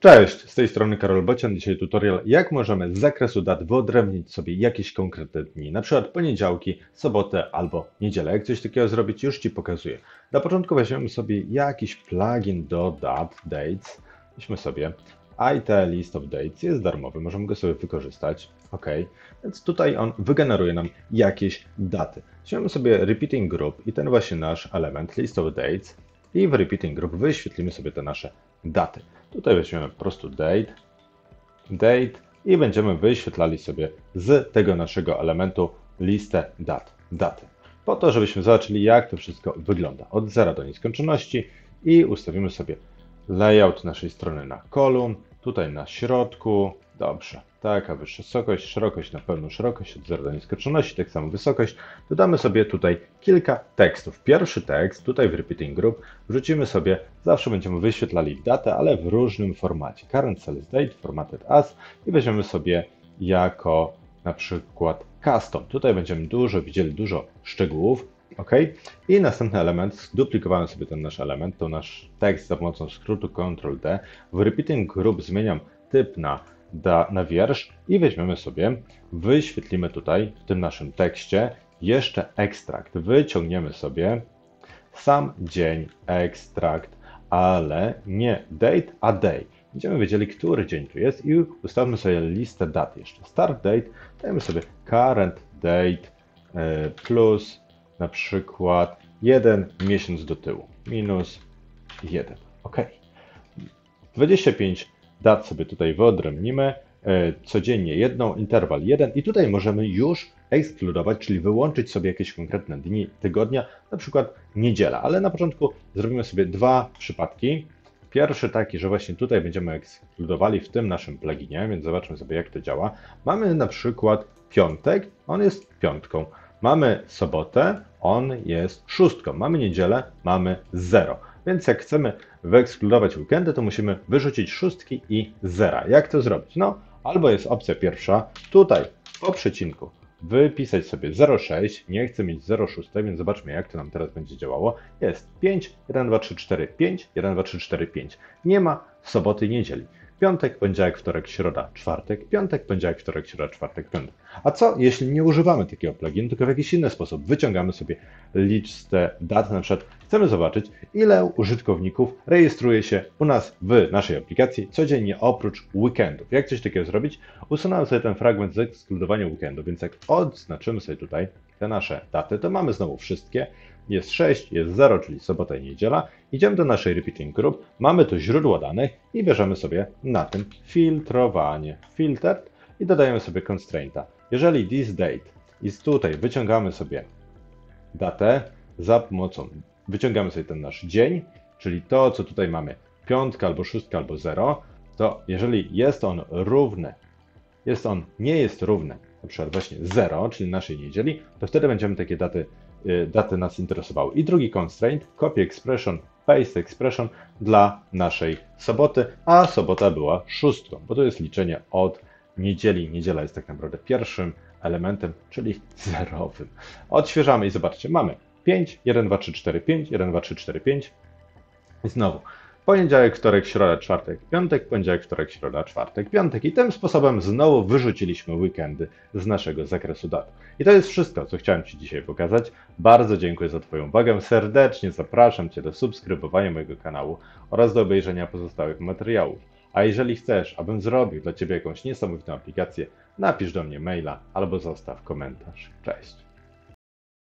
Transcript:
Cześć, z tej strony Karol Bocian. Dzisiaj tutorial, jak możemy z zakresu dat wyodrębnić sobie jakieś konkretne dni, na przykład poniedziałki, sobotę albo niedzielę. Jak coś takiego zrobić, już Ci pokazuję. Na początku weźmiemy sobie jakiś plugin do dat, dates. Weźmy sobie IT List of Dates, jest darmowy, możemy go sobie wykorzystać. OK, więc tutaj on wygeneruje nam jakieś daty. Weźmiemy sobie Repeating Group i ten właśnie nasz element List of Dates i w Repeating Group wyświetlimy sobie te nasze daty. Tutaj weźmiemy po prostu date i będziemy wyświetlali sobie z tego naszego elementu listę daty. Po to, żebyśmy zobaczyli, jak to wszystko wygląda od zera do nieskończoności i ustawimy sobie layout naszej strony na kolumn, tutaj na środku, dobrze, taka wysokość, szerokość na pełną szerokość od zera do nieskończoności, tak samo wysokość. Dodamy sobie tutaj kilka tekstów. Pierwszy tekst, tutaj w Repeating Group, wrzucimy sobie, zawsze będziemy wyświetlali datę, ale w różnym formacie. Current Sales Date, formatted as i weźmiemy sobie jako na przykład custom. Tutaj będziemy widzieli dużo szczegółów. OK. I następny element, zduplikowałem sobie ten nasz element, to nasz tekst za pomocą skrótu Ctrl-D. W Repeating Group zmieniam typ na wiersz i weźmiemy sobie, wyświetlimy tutaj w tym naszym tekście jeszcze ekstrakt. Wyciągniemy sobie sam dzień, ekstrakt, ale nie date, a day. Będziemy wiedzieli, który dzień tu jest i ustawmy sobie listę dat jeszcze. Start date, dajemy sobie current date plus na przykład 1 miesiąc do tyłu, minus 1. OK. 25 dat sobie tutaj wyodrębnimy, codziennie jedną, interwal 1 i tutaj możemy już ekskludować, czyli wyłączyć sobie jakieś konkretne dni tygodnia, na przykład niedziela, ale na początku zrobimy sobie dwa przypadki. Pierwszy taki, że właśnie tutaj będziemy ekskludowali w tym naszym pluginie, więc zobaczmy sobie, jak to działa. Mamy na przykład piątek, on jest piątką. Mamy sobotę, on jest szóstką. Mamy niedzielę, mamy 0. Więc jak chcemy wyekskludować weekendy, to musimy wyrzucić szóstki i zera. Jak to zrobić? No, albo jest opcja pierwsza, tutaj po przecinku wypisać sobie 0,6, nie chcę mieć 0,6, więc zobaczmy, jak to nam teraz będzie działało. Jest 5, 1, 2, 3, 4, 5, 1, 2, 3, 4, 5. Nie ma soboty i niedzieli. Piątek, poniedziałek, wtorek, środa, czwartek, piątek, poniedziałek, wtorek, środa, czwartek, piątek. A co jeśli nie używamy takiego pluginu, tylko w jakiś inny sposób? Wyciągamy sobie listę dat, na przykład chcemy zobaczyć, ile użytkowników rejestruje się u nas w naszej aplikacji codziennie oprócz weekendów. Jak coś takiego zrobić? Usunąłem sobie ten fragment z ekskludowania weekendu, więc jak odznaczymy sobie tutaj te nasze daty, to mamy znowu wszystkie. Jest 6, jest 0, czyli sobota i niedziela. Idziemy do naszej Repeating Group, mamy tu źródło danych i bierzemy sobie na tym filtrowanie, filtered i dodajemy sobie constrainta. Jeżeli this date i tutaj wyciągamy sobie datę za pomocą, wyciągamy sobie ten nasz dzień, czyli to, co tutaj mamy, piątka albo szóstka albo 0, to jeżeli jest on równy, nie jest równy, na przykład właśnie 0, czyli naszej niedzieli, to wtedy będziemy takie daty nas interesowały. I drugi constraint, copy expression, paste expression dla naszej soboty, a sobota była szóstką, bo to jest liczenie od niedzieli. Niedziela jest tak naprawdę pierwszym elementem, czyli zerowym. Odświeżamy i zobaczcie, mamy 5, 1, 2, 3, 4, 5, 1, 2, 3, 4, 5 i znowu poniedziałek, wtorek, środa, czwartek, piątek, poniedziałek, wtorek, środa, czwartek, piątek. I tym sposobem znowu wyrzuciliśmy weekendy z naszego zakresu dat. I to jest wszystko, co chciałem Ci dzisiaj pokazać. Bardzo dziękuję za Twoją uwagę. Serdecznie zapraszam Cię do subskrybowania mojego kanału oraz do obejrzenia pozostałych materiałów. A jeżeli chcesz, abym zrobił dla Ciebie jakąś niesamowitą aplikację, napisz do mnie maila albo zostaw komentarz. Cześć!